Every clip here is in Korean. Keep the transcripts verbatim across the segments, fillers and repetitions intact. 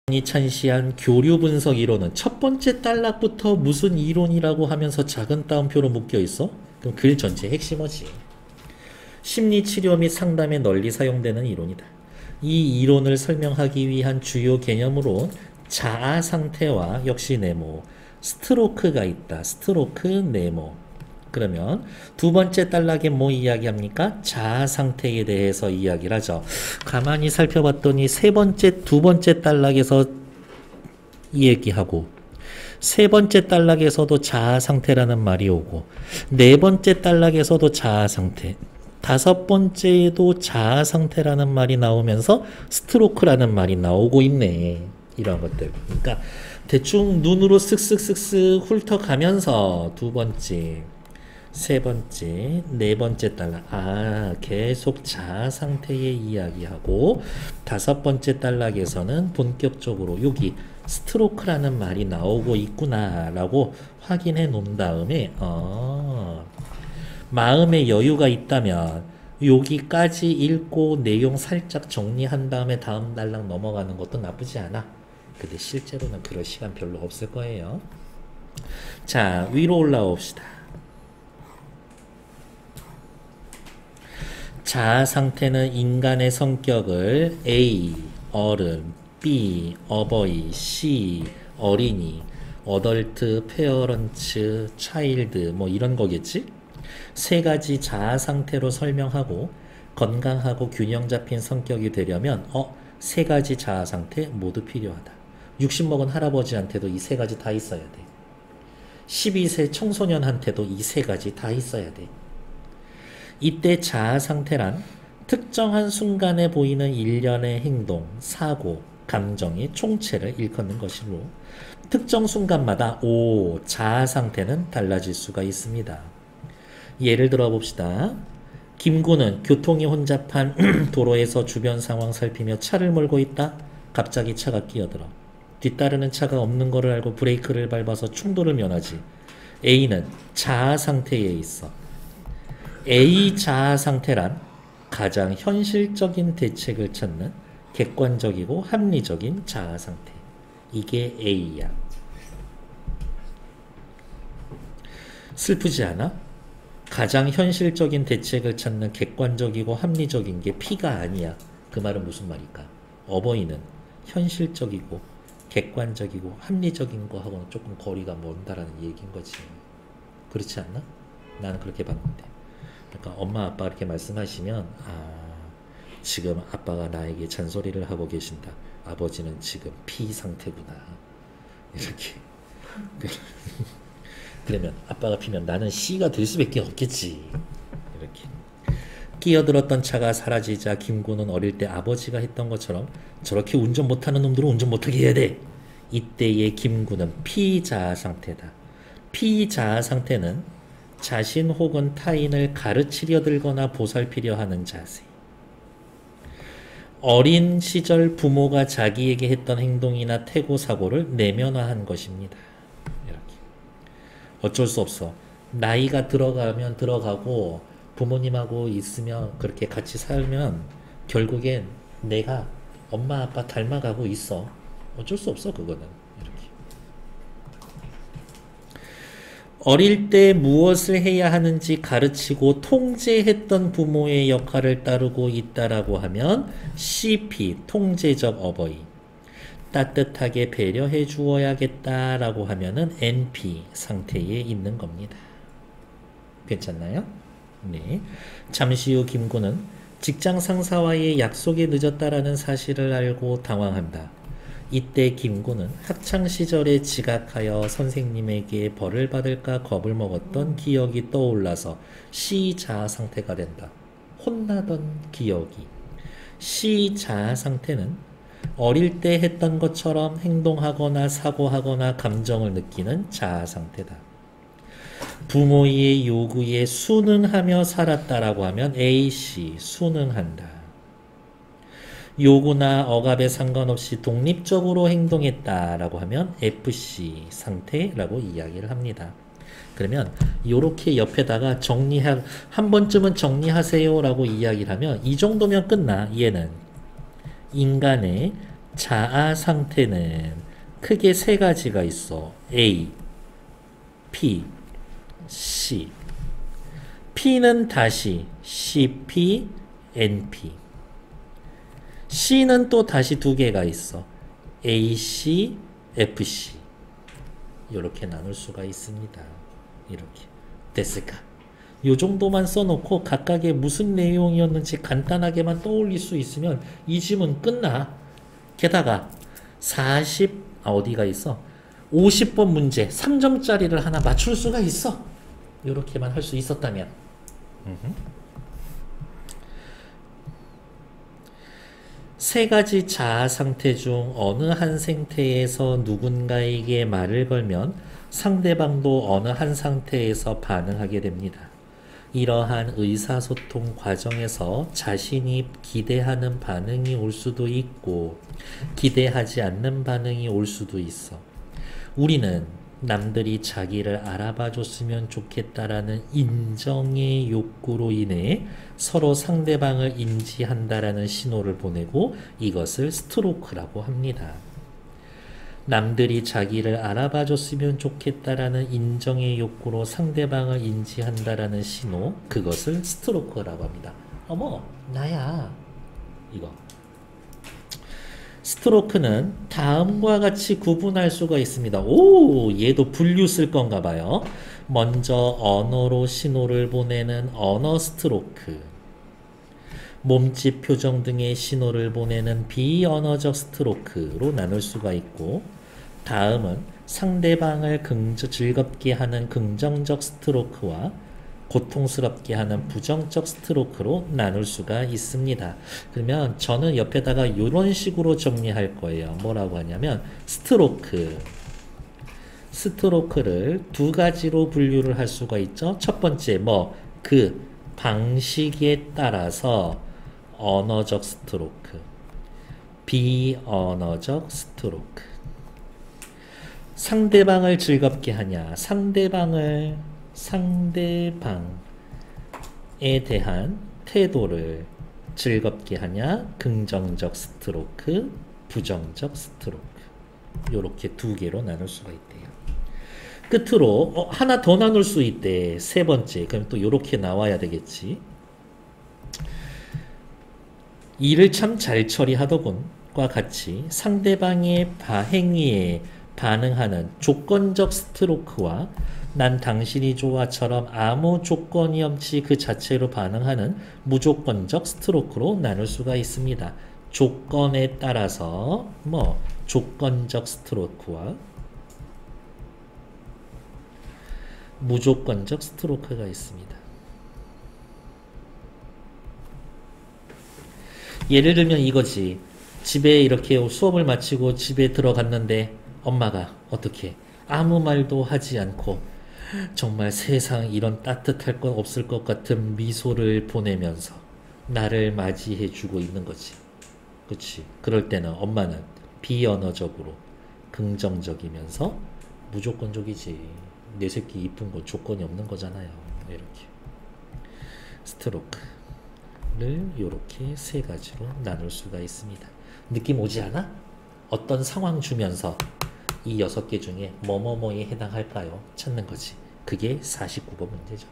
이 찬시한 교류 분석 이론은 첫 번째 단락부터 무슨 이론이라고 하면서 작은 따옴표로 묶여 있어? 그럼 글 전체의 핵심어지. 심리 치료 및 상담에 널리 사용되는 이론이다. 이 이론을 설명하기 위한 주요 개념으로 자아 상태와 역시 네모, 스트로크가 있다. 스트로크, 네모. 그러면 두 번째 단락에 뭐 이야기합니까? 자아 상태에 대해서 이야기를 하죠. 가만히 살펴봤더니 세 번째, 두 번째 단락에서 이 얘기하고 세 번째 단락에서도 자아 상태라는 말이 오고 네 번째 단락에서도 자아 상태, 다섯 번째에도 자아 상태라는 말이 나오면서 스트로크라는 말이 나오고 있네. 이런 것들. 그러니까 대충 눈으로 쓱쓱쓱쓱 훑어가면서 두 번째, 세 번째, 네 번째 단락, 아 계속 자아 상태의 이야기하고 다섯 번째 단락에서는 본격적으로 여기 스트로크라는 말이 나오고 있구나 라고 확인해 놓은 다음에 어, 마음의 여유가 있다면 여기까지 읽고 내용 살짝 정리한 다음에 다음 단락 넘어가는 것도 나쁘지 않아. 근데 실제로는 그럴 시간 별로 없을 거예요. 자, 위로 올라옵시다. 자아 상태는 인간의 성격을 A. 어른, B. 어버이, C. 어린이, 어덜트, 페어런츠, 차일드 뭐 이런 거겠지? 세 가지 자아 상태로 설명하고 건강하고 균형 잡힌 성격이 되려면 어? 세 가지 자아 상태 모두 필요하다. 육십 먹은 할아버지한테도 이 세 가지 다 있어야 돼. 십이 세 청소년한테도 이 세 가지 다 있어야 돼. 이때 자아 상태란 특정한 순간에 보이는 일련의 행동, 사고, 감정의 총체를 일컫는 것이로 특정 순간마다 오, 자아 상태는 달라질 수가 있습니다. 예를 들어 봅시다. 김구는 교통이 혼잡한 도로에서 주변 상황 살피며 차를 몰고 있다. 갑자기 차가 끼어들어. 뒤따르는 차가 없는 것을 알고 브레이크를 밟아서 충돌을 면하지. A는 자아 상태에 있어. A 자아 상태란 가장 현실적인 대책을 찾는 객관적이고 합리적인 자아 상태. 이게 A야. 슬프지 않아? 가장 현실적인 대책을 찾는 객관적이고 합리적인 게 P가 아니야. 그 말은 무슨 말일까? 어버이는 현실적이고 객관적이고 합리적인 거하고는 조금 거리가 먼다라는 얘기인 거지. 그렇지 않나? 나는 그렇게 봤는데. 그러니까 엄마 아빠 이렇게 말씀하시면 아 지금 아빠가 나에게 잔소리를 하고 계신다. 아버지는 지금 피 상태구나. 이렇게. 그러면 아빠가 피면 나는 C가 될 수밖에 없겠지. 이렇게. 끼어들었던 차가 사라지자 김구는 어릴 때 아버지가 했던 것처럼 저렇게 운전 못하는 놈들은 운전 못하게 해야 돼. 이때의 김구는 피자아 상태다. 피자아 상태는 자신 혹은 타인을 가르치려 들거나 보살피려 하는 자세. 어린 시절 부모가 자기에게 했던 행동이나 태고 사고를 내면화한 것입니다. 이렇게. 어쩔 수 없어. 나이가 들어가면 들어가고 부모님하고 있으면 그렇게 같이 살면 결국엔 내가 엄마 아빠 닮아가고 있어. 어쩔 수 없어 그거는. 어릴 때 무엇을 해야 하는지 가르치고 통제했던 부모의 역할을 따르고 있다라고 하면 씨피, 통제적 어버이. 따뜻하게 배려해 주어야겠다라고 하면은 엔피 상태에 있는 겁니다. 괜찮나요? 네. 잠시 후 김구는 직장 상사와의 약속이 늦었다라는 사실을 알고 당황한다. 이때 김구는 학창시절에 지각하여 선생님에게 벌을 받을까 겁을 먹었던 기억이 떠올라서 시자아 상태가 된다. 혼나던 기억이. 시자아 상태는 어릴 때 했던 것처럼 행동하거나 사고하거나 감정을 느끼는 자아 상태다. 부모의 요구에 순응하며 살았다라고 하면 에이씨, 순응한다. 요구나 억압에 상관없이 독립적으로 행동했다라고 하면 에프씨 상태라고 이야기를 합니다. 그러면 이렇게 옆에다가 정리하 한 번쯤은 정리하세요라고 이야기를 하면 이 정도면 끝나. 얘는 인간의 자아 상태는 크게 세 가지가 있어. A, P, C. P는 다시 씨 피, 엔 피. C는 또 다시 두 개가 있어. 에이 씨, 에프 씨. 이렇게 나눌 수가 있습니다. 이렇게. 됐을까? 요 정도만 써놓고 각각의 무슨 내용이었는지 간단하게만 떠올릴 수 있으면 이 지문 끝나. 게다가 사십, 아, 어디가 있어? 오십 번 문제, 삼 점짜리를 하나 맞출 수가 있어. 이렇게만 할 수 있었다면. 음흠. 세 가지 자아 상태 중 어느 한 상태에서 누군가에게 말을 걸면 상대방도 어느 한 상태에서 반응하게 됩니다. 이러한 의사소통 과정에서 자신이 기대하는 반응이 올 수도 있고 기대하지 않는 반응이 올 수도 있어. 우리는 남들이 자기를 알아봐 줬으면 좋겠다라는 인정의 욕구로 인해 서로 상대방을 인지한다라는 신호를 보내고 이것을 스트로크라고 합니다. 남들이 자기를 알아봐 줬으면 좋겠다라는 인정의 욕구로 상대방을 인지한다라는 신호, 그것을 스트로크라고 합니다. 어머, 나야. 이거. 스트로크는 다음과 같이 구분할 수가 있습니다. 오, 얘도 분류 쓸 건가 봐요. 먼저 언어로 신호를 보내는 언어 스트로크, 몸짓 표정 등의 신호를 보내는 비언어적 스트로크로 나눌 수가 있고, 다음은 상대방을 긍정, 즐겁게 하는 긍정적 스트로크와 고통스럽게 하는 부정적 스트로크로 나눌 수가 있습니다. 그러면 저는 옆에다가 이런 식으로 정리할 거예요. 뭐라고 하냐면 스트로크, 스트로크를 두 가지로 분류를 할 수가 있죠. 첫 번째 뭐 그 방식에 따라서 언어적 스트로크, 비언어적 스트로크. 상대방을 즐겁게 하냐, 상대방을 상대방에 대한 태도를 즐겁게 하냐, 긍정적 스트로크, 부정적 스트로크. 이렇게 두 개로 나눌 수가 있대요. 끝으로 어, 하나 더 나눌 수 있대. 세 번째. 그럼 또 이렇게 나와야 되겠지. 일을 참 잘 처리하더군과 같이 상대방의 행위에 반응하는 조건적 스트로크와 난 당신이 좋아처럼 아무 조건이 없이 그 자체로 반응하는 무조건적 스트로크로 나눌 수가 있습니다. 조건에 따라서 뭐 조건적 스트로크와 무조건적 스트로크가 있습니다. 예를 들면 이거지. 집에 이렇게 수업을 마치고 집에 들어갔는데 엄마가 어떻게 아무 말도 하지 않고 정말 세상 이런 따뜻할 건 없을 것 같은 미소를 보내면서 나를 맞이해 주고 있는 거지. 그치? 그럴 때는 엄마는 비언어적으로 긍정적이면서 무조건적이지. 내 새끼 이쁜 건 조건이 없는 거잖아요. 이렇게 스트로크를 이렇게 세 가지로 나눌 수가 있습니다. 느낌 오지 않아? 어떤 상황 주면서 이 여섯 개 중에 뭐뭐뭐에 해당할까요? 찾는 거지. 그게 사십구 번 문제죠.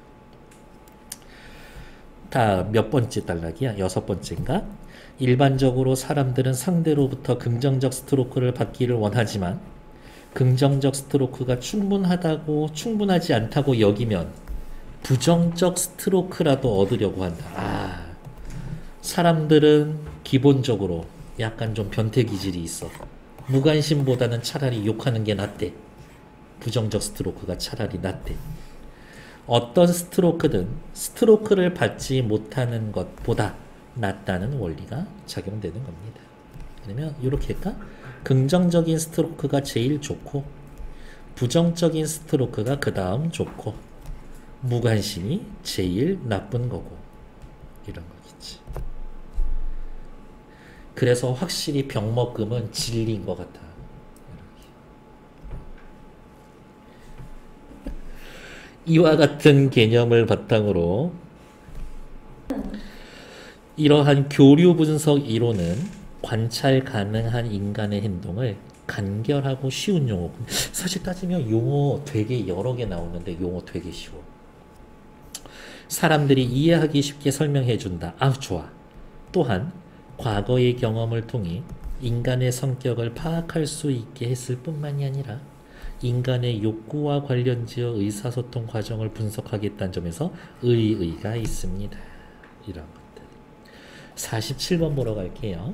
다 몇 번째 단락이야? 여섯 번째인가? 일반적으로 사람들은 상대로부터 긍정적 스트로크를 받기를 원하지만 긍정적 스트로크가 충분하다고 충분하지 않다고 여기면 부정적 스트로크라도 얻으려고 한다. 아, 사람들은 기본적으로 약간 좀 변태 기질이 있어. 무관심보다는 차라리 욕하는 게 낫대. 부정적 스트로크가 차라리 낫대. 어떤 스트로크든 스트로크를 받지 못하는 것보다 낫다는 원리가 작용되는 겁니다. 그러면 이렇게 할까? 긍정적인 스트로크가 제일 좋고 부정적인 스트로크가 그 다음 좋고 무관심이 제일 나쁜 거고 이런 거겠지. 그래서 확실히 병먹음은 진리인 것 같아. 이와 같은 개념을 바탕으로 이러한 교류 분석 이론은 관찰 가능한 인간의 행동을 간결하고 쉬운 용어. 사실 따지면 용어 되게 여러 개 나오는데 용어 되게 쉬워. 사람들이 이해하기 쉽게 설명해 준다. 아, 좋아. 또한 과거의 경험을 통해 인간의 성격을 파악할 수 있게 했을 뿐만이 아니라 인간의 욕구와 관련지어 의사소통 과정을 분석하겠다는 점에서 의의가 있습니다. 이런 것들. 사십칠 번 보러 갈게요.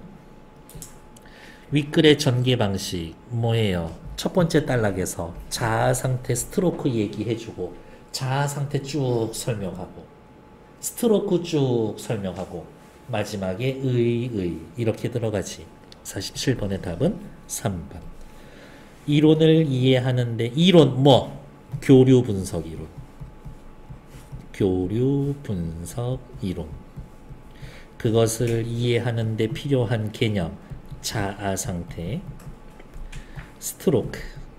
윗글의 전개 방식 뭐예요? 첫 번째 단락에서 자아상태 스트로크 얘기해주고 자아상태 쭉 설명하고 스트로크 쭉 설명하고 마지막에 의의 이렇게 들어가지. 사십칠 번의 답은 삼 번. 이론을 이해하는데 이론 뭐? 교류 분석 이론. 교류 분석 이론. 그것을 이해하는데 필요한 개념 자아 상태, 스트로크,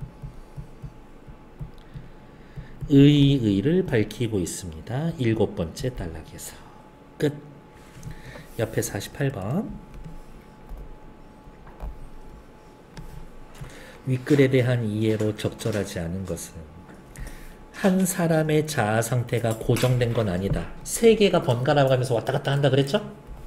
의의를 밝히고 있습니다. 일곱 번째 단락에서 끝. 옆에 사십팔 번. 윗글에 대한 이해로 적절하지 않은 것은 한 사람의 자아 상태가 고정된 건 아니다. 세계가 번갈아 가면서 왔다 갔다 한다 그랬죠?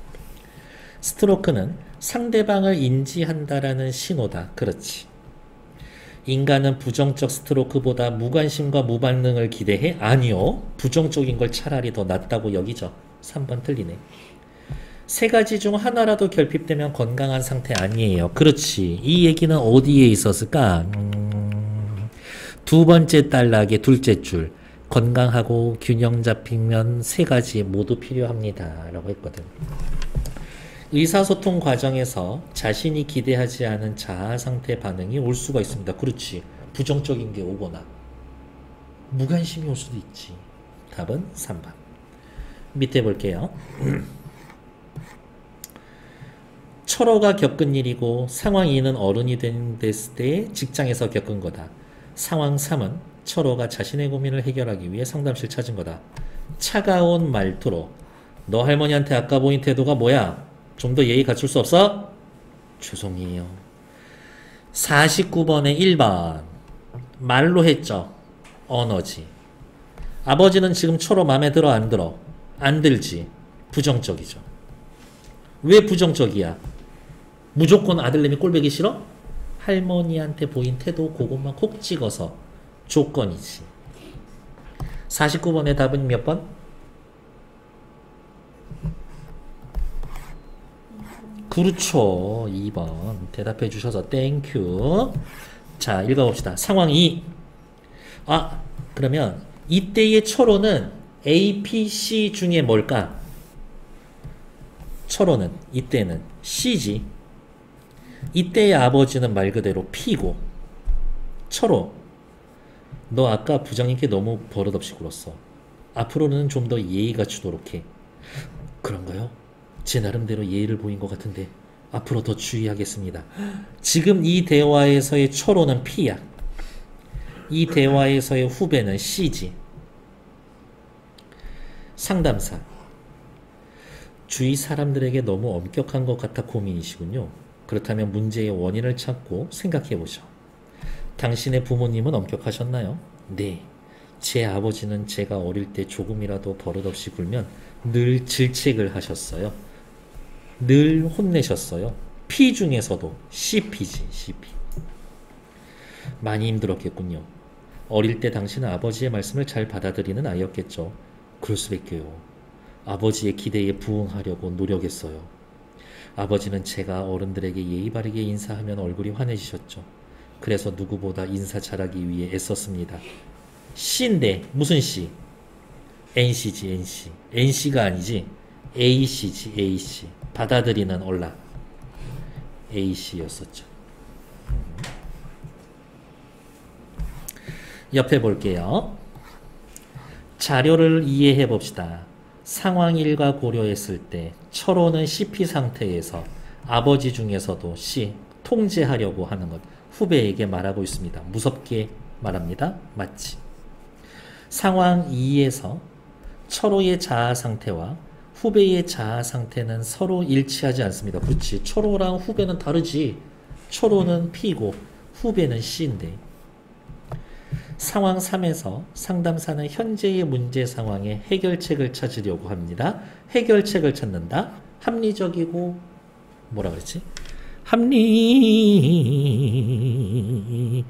스트로크는 상대방을 인지한다라는 신호다. 그렇지. 인간은 부정적 스트로크보다 무관심과 무반응을 기대해? 아니요. 부정적인 걸 차라리 더 낫다고 여기죠. 삼 번 틀리네. 세 가지 중 하나라도 결핍되면 건강한 상태 아니에요. 그렇지. 이 얘기는 어디에 있었을까? 음, 두 번째 단락의 둘째 줄. 건강하고 균형 잡히면 세 가지 모두 필요합니다. 라고 했거든. 의사소통 과정에서 자신이 기대하지 않은 자아상태 반응이 올 수가 있습니다. 그렇지. 부정적인 게 오거나 무관심이 올 수도 있지. 답은 삼 번. 밑에 볼게요. 철호가 겪은 일이고 상황 이는 어른이 됐을 때 직장에서 겪은 거다. 상황 삼은 철호가 자신의 고민을 해결하기 위해 상담실 찾은 거다. 차가운 말투로 너 할머니한테 아까 보인 태도가 뭐야? 좀 더 예의 갖출 수 없어? 죄송해요. 사십구 번에 일 번. 말로 했죠. 언어지. 아버지는 지금 철호 마음에 들어 안 들어? 안 들지. 부정적이죠. 왜 부정적이야? 무조건 아들내미 꼴보기 싫어? 할머니한테 보인 태도 그것만 콕 찍어서 조건이지. 사십구 번의 답은 몇 번? 그렇죠. 이 번 대답해 주셔서 땡큐. 자, 읽어봅시다. 상황 이. 아, 그러면 이때의 철호는 A, B, C 중에 뭘까? 철호는 이때는 C지. 이때의 아버지는 말 그대로 P고. 철호, 너 아까 부장님께 너무 버릇없이 굴었어. 앞으로는 좀 더 예의 갖추도록 해. 그런가요? 제 나름대로 예의를 보인 것 같은데 앞으로 더 주의하겠습니다. 지금 이 대화에서의 철호는 P야. 이 대화에서의 후배는 C지. 상담사, 주위 사람들에게 너무 엄격한 것 같아 고민이시군요. 그렇다면 문제의 원인을 찾고 생각해보죠. 당신의 부모님은 엄격하셨나요? 네. 제 아버지는 제가 어릴 때 조금이라도 버릇없이 굴면 늘 질책을 하셨어요. 늘 혼내셨어요. P 중에서도 씨피지, 씨피. 많이 힘들었겠군요. 어릴 때 당신은 아버지의 말씀을 잘 받아들이는 아이였겠죠. 그럴 수밖에요. 아버지의 기대에 부응하려고 노력했어요. 아버지는 제가 어른들에게 예의 바르게 인사하면 얼굴이 환해지셨죠. 그래서 누구보다 인사 잘하기 위해 애썼습니다. C인데 무슨 C? 엔씨지, 엔씨. 엔씨가 아니지. 에이씨지, 에이씨. 받아들이는 언락. 에이씨였었죠. 옆에 볼게요. 자료를 이해해 봅시다. 상황 일과 고려했을 때 철호는 씨피 상태에서 아버지 중에서도 C, 통제하려고 하는 것, 후배에게 말하고 있습니다. 무섭게 말합니다. 맞지? 상황 이에서 철호의 자아 상태와 후배의 자아 상태는 서로 일치하지 않습니다. 그렇지. 초로랑 후배는 다르지. 초로는 P고 후배는 C인데. 상황 삼에서 상담사는 현재의 문제 상황에 해결책을 찾으려고 합니다. 해결책을 찾는다. 합리적이고 뭐라 그랬지? 합리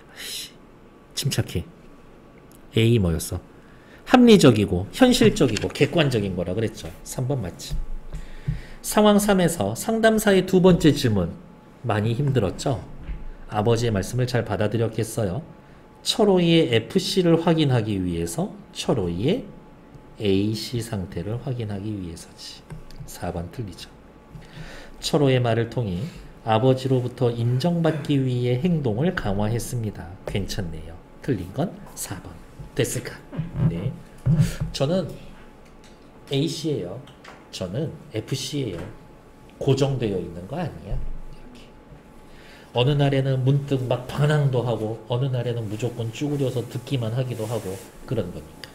침착해. A 뭐였어? 합리적이고 현실적이고 객관적인 거라 그랬죠. 삼 번 맞지. 상황 삼에서 상담사의 두 번째 질문. 많이 힘들었죠? 아버지의 말씀을 잘 받아들였겠어요? 철호이의 에프씨를 확인하기 위해서 철호이의 에이씨 상태를 확인하기 위해서지. 사 번 틀리죠. 철호의 말을 통해 아버지로부터 인정받기 위해 행동을 강화했습니다. 괜찮네요. 틀린 건 사 번. 됐을까? 네. 저는 에이씨예요. 저는 에프씨예요. 고정되어 있는 거 아니야. 이렇게. 어느 날에는 문득 막 반항도 하고 어느 날에는 무조건 쭈그려서 듣기만 하기도 하고 그런 거니까.